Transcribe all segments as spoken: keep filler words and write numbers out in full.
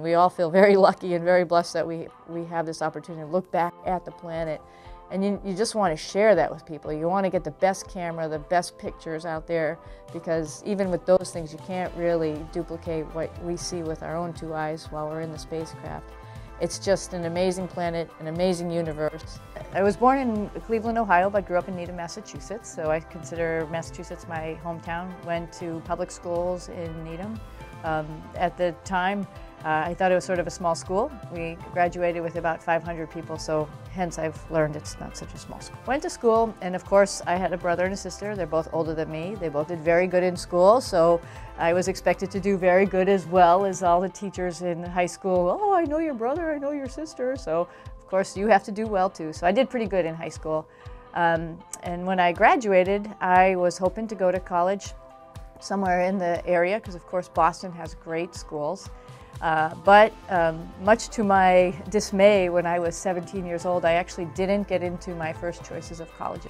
and we all feel very lucky and very blessed that we, we have this opportunity to look back at the planet. And you, you just want to share that with people. You want to get the best camera, the best pictures out there, because even with those things, you can't really duplicate what we see with our own two eyes while we're in the spacecraft. It's just an amazing planet, an amazing universe. I was born in Cleveland, Ohio, but grew up in Needham, Massachusetts, so I consider Massachusetts my hometown. Went to public schools in Needham. Um, at the time, uh, I thought it was sort of a small school. We graduated with about five hundred people, so hence I've learned it's not such a small school. Went to school, and of course I had a brother and a sister. They're both older than me. They both did very good in school, so I was expected to do very good as well as all the teachers in high school. Oh, I know your brother, I know your sister, so of course you have to do well too. So I did pretty good in high school. Um, and when I graduated, I was hoping to go to college somewhere in the area, because of course Boston has great schools. Uh, but um, much to my dismay, when I was seventeen years old, I actually didn't get into my first choices of college.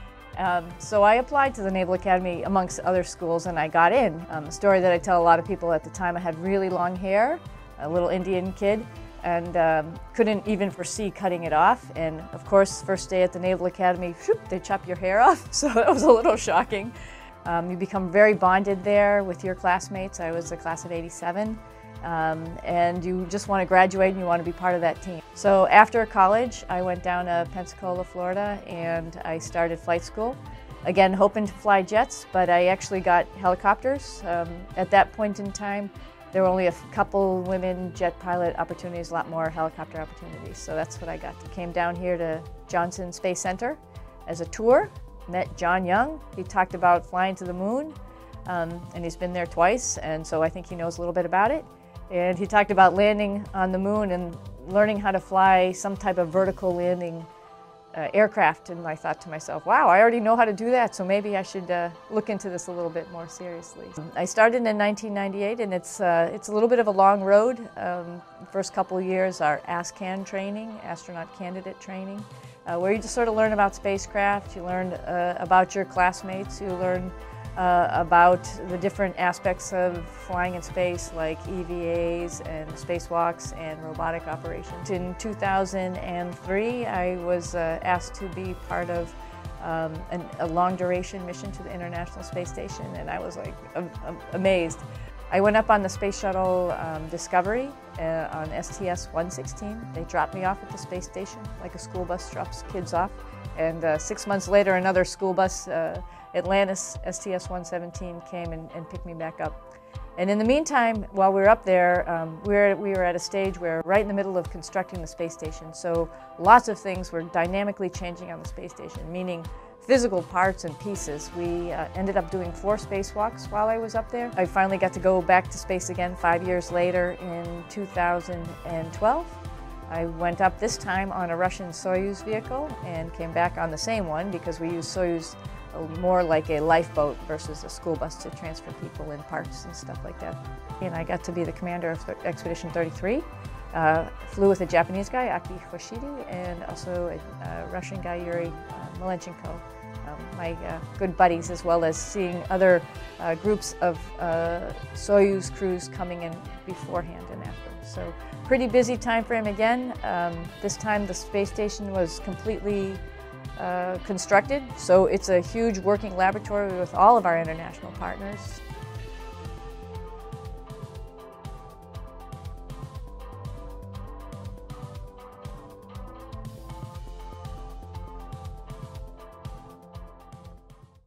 Um, so I applied to the Naval Academy amongst other schools, and I got in. Um, a story that I tell a lot of people: at the time I had really long hair, a little Indian kid, and um, couldn't even foresee cutting it off. And of course, first day at the Naval Academy, whoop, they chop your hair off, so that was a little shocking. Um, you become very bonded there with your classmates. I was a class of eighty-seven. Um, and you just want to graduate and you want to be part of that team. So after college, I went down to Pensacola, Florida, and I started flight school. Again, hoping to fly jets, but I actually got helicopters. Um, at that point in time, there were only a couple women jet pilot opportunities, a lot more helicopter opportunities. So that's what I got. I came down here to Johnson Space Center as a tour, met John Young. He talked about flying to the moon, um, and he's been there twice, and so I think he knows a little bit about it. And he talked about landing on the moon and learning how to fly some type of vertical landing uh, aircraft. And I thought to myself, wow, I already know how to do that, so maybe I should uh, look into this a little bit more seriously. I started in nineteen ninety-eight, and it's, uh, it's a little bit of a long road. Um, the first couple of years are ASCAN training, astronaut candidate training, uh, where you just sort of learn about spacecraft, you learn uh, about your classmates, you learn Uh, about the different aspects of flying in space, like E V As and spacewalks and robotic operations. In two thousand three, I was uh, asked to be part of um, an, a long-duration mission to the International Space Station, and I was like am am amazed. I went up on the Space Shuttle um, Discovery uh, on S T S one sixteen. They dropped me off at the space station like a school bus drops kids off, and uh, six months later another school bus, uh, Atlantis S T S one seventeen, came and, and picked me back up. And in the meantime, while we were up there, um, we, were, we were at a stage where right in the middle of constructing the space station, so lots of things were dynamically changing on the space station, meaning physical parts and pieces. We uh, ended up doing four spacewalks while I was up there. I finally got to go back to space again five years later in two thousand twelve. I went up this time on a Russian Soyuz vehicle and came back on the same one, because we use Soyuz more like a lifeboat versus a school bus to transfer people and parts and stuff like that. And I got to be the commander of Expedition thirty-three. Uh, flew with a Japanese guy, Aki Hoshide, and also a uh, Russian guy, Yuri uh, Malenchenko. Um, my uh, good buddies, as well as seeing other uh, groups of uh, Soyuz crews coming in beforehand and after. So pretty busy time frame again. Um, this time the space station was completely Uh, constructed, so it's a huge working laboratory with all of our international partners.